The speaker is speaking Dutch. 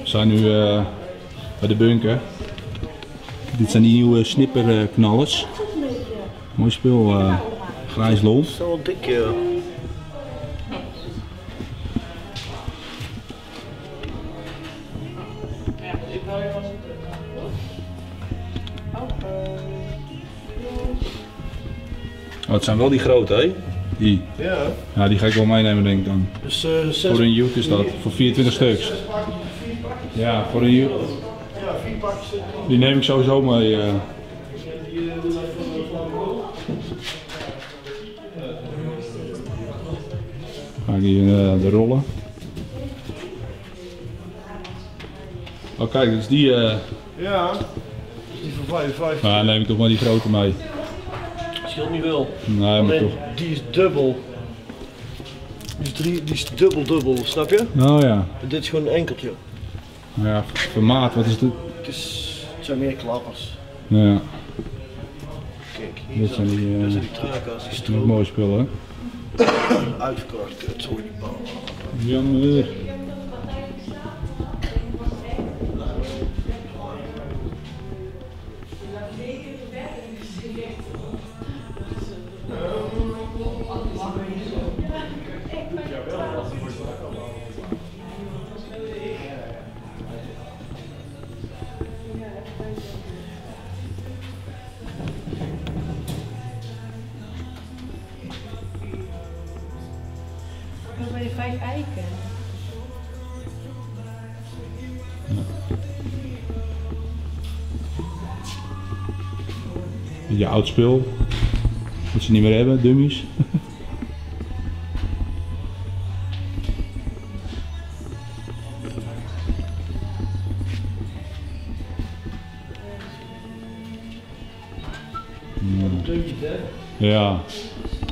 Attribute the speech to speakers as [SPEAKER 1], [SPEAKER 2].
[SPEAKER 1] zijn nu bij de bunker. Dit zijn die nieuwe snipperknallers. Mooi spul, grijs lont.
[SPEAKER 2] Dat is wel dik, ja.
[SPEAKER 1] Oh, het zijn wel die grote, hè? Die.
[SPEAKER 2] Ja.
[SPEAKER 1] Ja, die ga ik wel meenemen, denk ik dan.
[SPEAKER 2] Dus
[SPEAKER 1] Voor een joek is dat, voor 24 stuks. Ja, voor een joek.
[SPEAKER 2] Ja, 4 pakjes.
[SPEAKER 1] Die neem ik sowieso mee. Ga ik hier de rollen. Oh kijk, dus die.
[SPEAKER 2] Ja. Die van 55.
[SPEAKER 1] Nou, neem ik toch maar die grote mee.
[SPEAKER 2] Scheelt niet wel.
[SPEAKER 1] Nee, maar
[SPEAKER 2] Alleen,
[SPEAKER 1] toch.
[SPEAKER 2] die is dubbel. Die is dubbel, snap je?
[SPEAKER 1] Oh ja.
[SPEAKER 2] En dit is gewoon een enkeltje.
[SPEAKER 1] Nou ja, formaat, wat is dit?
[SPEAKER 2] Het zijn meer klappers.
[SPEAKER 1] Ja,
[SPEAKER 2] Kijk, hier
[SPEAKER 1] dit zijn die,
[SPEAKER 2] dat zijn die truika's, die
[SPEAKER 1] nog
[SPEAKER 2] stroom
[SPEAKER 1] mooie spullen.
[SPEAKER 2] uitverkocht. Kut, sorry die bal.
[SPEAKER 1] Jammer.
[SPEAKER 3] Dat bij de 5 eiken.
[SPEAKER 1] Je oud spul. Wat ze niet meer hebben, dummies. Ja.